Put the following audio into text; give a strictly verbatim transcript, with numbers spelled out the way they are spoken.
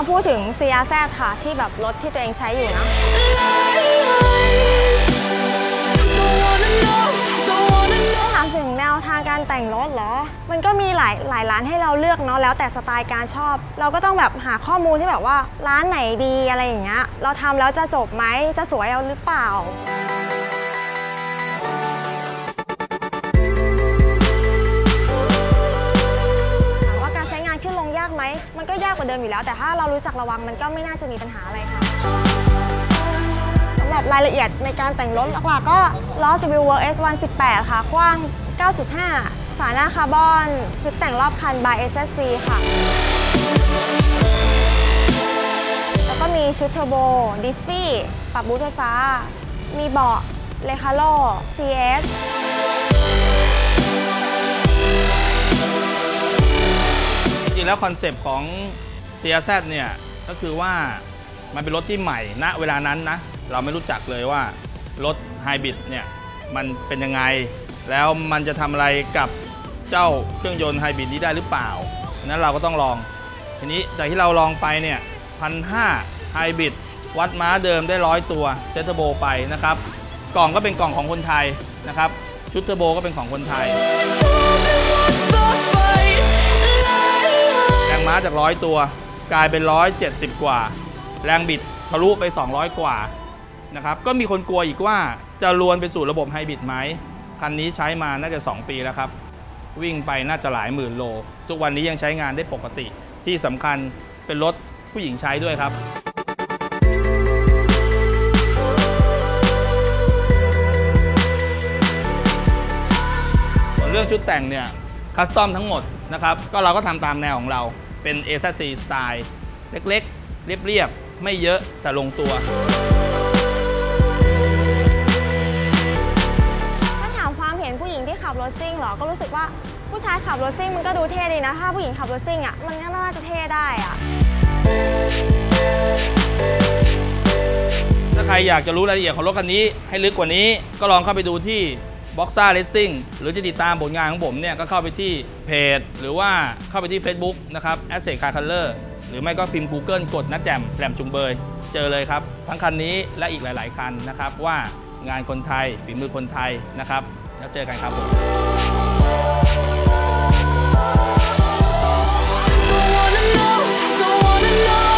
พูดถึง ซี อาร์ แซด ค่ะที่แบบรถที่ตัวเองใช้อยู่นะถามถึงแนวทางการแต่งรถเหรอมันก็มีหลายหลายร้านให้เราเลือกเนาะแล้วแต่สไตล์การชอบเราก็ต้องแบบหาข้อมูลที่แบบว่าร้านไหนดีอะไรอย่างเงี้ยเราทำแล้วจะจบไหมจะสวยเอาหรือเปล่าถามว่าการใช้งานขึ้นลงยากไหมมันก็ยากกว่าเดิมอยู่แล้วแต่ถ้าเรารู้จักระวังมันก็ไม่น่าจะมีปัญหาอะไรค่ะสำหรับรายละเอียดในการแต่งรถหลักๆก็ล้อ ซี วิล Works เอส หนึ่งสิบแปด ค่ะกว้าง เก้าจุดห้า ฝาหน้าคาร์บอนชุดแต่งรอบคัน by เอส เอส ซี ค่ะแล้วก็มีชุดเทอร์โบดิฟฟี่ปรับบูทไฟฟ้ามีเบาะเลคาโล ซี เอสจริงๆแล้วคอนเซปต์ของ ซี อาร์ แซด เนี่ยก็คือว่ามันเป็นรถที่ใหม่ณเวลานั้นนะเราไม่รู้จักเลยว่ารถไฮบริดเนี่ยมันเป็นยังไงแล้วมันจะทำอะไรกับเจ้าเครื่องยนต์ไฮบริดนี้ได้หรือเปล่านั้นเราก็ต้องลองทีนี้จากที่เราลองไปเนี่ยพันห้าไฮบริดวัดม้าเดิมได้ร้อยตัวเซตเทอร์โบไปนะครับกล่องก็เป็นกล่องของคนไทยนะครับชุดเทอร์โบก็เป็นของคนไทยแรงม้าจากร้อยตัวกลายเป็นร้อยเจ็ดสิบกว่าแรงบิดทะลุไปสองร้อยกว่านะครับก็มีคนกลัวอีกว่าจะรวนไปสู่ระบบไฮบริดไหมคันนี้ใช้มาน่าจะสองปีแล้วครับวิ่งไปน่าจะหลายหมื่นโลทุกวันนี้ยังใช้งานได้ปกติที่สำคัญเป็นรถผู้หญิงใช้ด้วยครับส่วนเรื่องชุดแต่งเนี่ยคัสตอมทั้งหมดนะครับก็เราก็ทำตามแนวของเราเป็น เอ แซด ซี สไตล์เล็กๆเรียบๆไม่เยอะแต่ลงตัวถ้าถามความเห็นผู้หญิงที่ขับรถซิ่งเหรอก็รู้สึกว่าผู้ชายขับรถซิ่งมันก็ดูเท่ดีนะถ้าผู้หญิงขับรถซิ่งอ่ะมันก็น่าจะเท่ได้อ่ะถ้าใครอยากจะรู้รายละเอียดของรถคันนี้ให้ลึกกว่านี้ก็ลองเข้าไปดูที่ Boxer Racing หรือจะติดตามผลงานของผมเนี่ยก็เข้าไปที่เพจหรือว่าเข้าไปที่ Facebook นะครับ Asset Car Color หรือไม่ก็พิมพ์ Google กดนะแจ่มแหลมจุงเบยเจอเลยครับทั้งคันนี้และอีกหลายๆคันนะครับว่างานคนไทยฝีมือคนไทยนะครับแล้วเจอกันครับผม